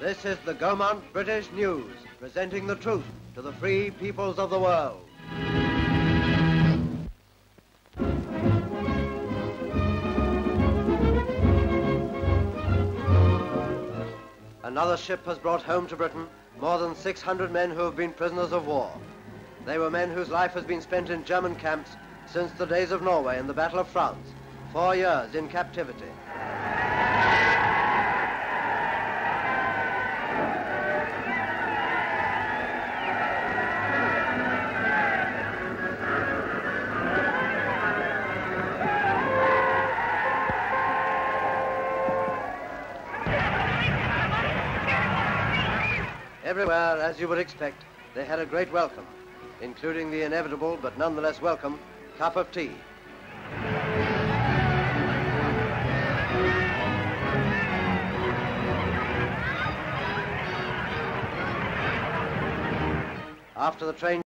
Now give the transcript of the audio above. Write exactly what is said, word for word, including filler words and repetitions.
This is the Gaumont British News, presenting the truth to the free peoples of the world. Another ship has brought home to Britain more than six hundred men who have been prisoners of war. They were men whose life has been spent in German camps since the days of Norway and the Battle of France, four years in captivity. Everywhere, as you would expect, they had a great welcome, including the inevitable but nonetheless welcome cup of tea. After the train